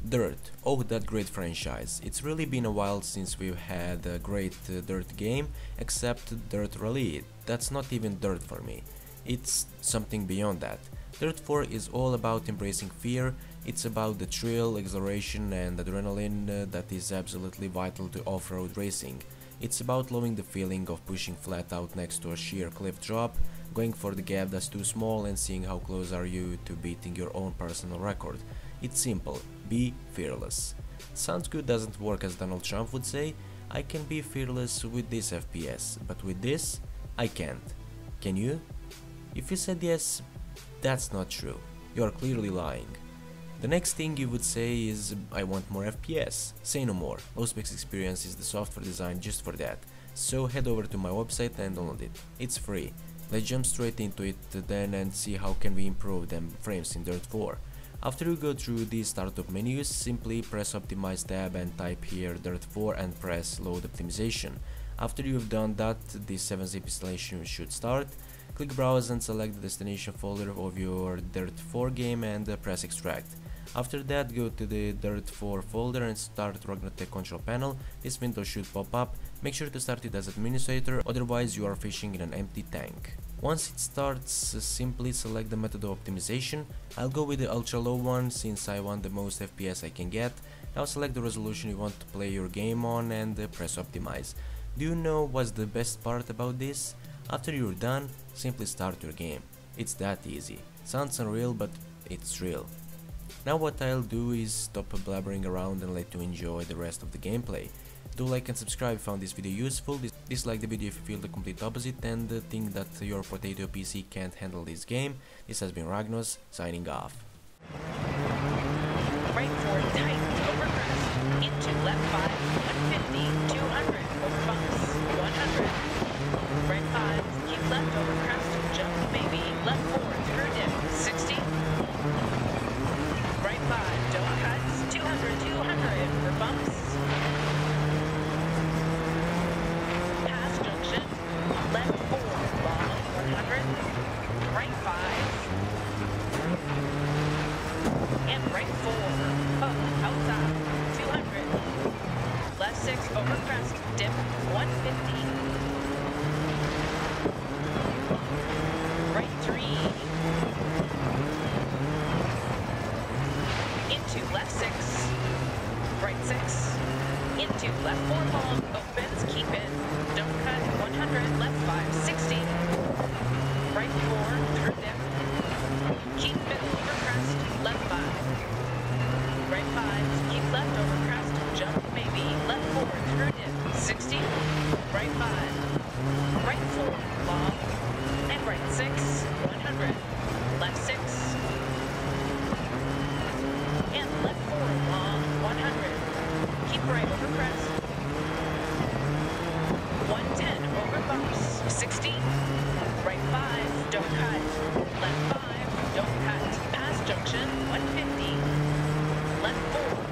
DiRT, oh that great franchise. It's really been a while since we've had a great DiRT game, except DiRT Rally. That's not even DiRT for me. It's something beyond that. DiRT 4 is all about embracing fear. It's about the thrill, exhilaration and adrenaline that is absolutely vital to off-road racing. It's about loving the feeling of pushing flat out next to a sheer cliff drop, going for the gap that's too small and seeing how close are you to beating your own personal record. It's simple, be fearless. Sounds good doesn't work, as Donald Trump would say. I can be fearless with this FPS, but with this, I can't. Can you? If you said yes, that's not true. You are clearly lying. The next thing you would say is, I want more FPS. Say no more. Low Specs Experience is the software designed just for that. So head over to my website and download it. It's free. Let's jump straight into it then and see how can we improve them frames in DiRT 4. After you go through these startup menus, simply press Optimize tab and type here DiRT 4 and press Load Optimization. After you've done that, the 7-zip installation should start. Click Browse and select the destination folder of your DiRT 4 game and press Extract. After that, go to the DiRT 4 folder and start Ragnarok control panel. This window should pop up. Make sure to start it as administrator, otherwise you are fishing in an empty tank. Once it starts, simply select the method of optimization. I'll go with the ultra low one since I want the most FPS I can get. Now select the resolution you want to play your game on and press optimize. Do you know what's the best part about this? After you're done, simply start your game. It's that easy. Sounds unreal, but it's real. Now what I'll do is stop blabbering around and let you enjoy the rest of the gameplay. Do like and subscribe if you found this video useful, dislike the video if you feel the complete opposite and think that your potato PC can't handle this game. This has been Ragnos, signing off. Right 4 tight over crest, into left 5, 150, 200, over bumps, 100. Right 5, keep left over crest, jump maybe, left 4 through dip, 60. Right 5, don't cut, 200, 200, over bumps. Pass junction, left 4, long, 100. Right 5. And right 4, up, outside, 200. Left 6, over crest, dip, 150. Right 3. Into left 6. Right 6. Into left 4 long, opens, keep it. Don't cut, 100, left 5, 60. Right 4, through dip. Keep middle over crest, left 5. Right 5, keep left over crest, jump maybe, left 4 through dip, 60. Right 5, right 4, long, and right 6, 100. Left 6, and left 4, long, 100. Keep right over crest. 110 over bumps, 60. Right 5, don't cut. Left 5, don't cut. Pass junction, 150. Left 4.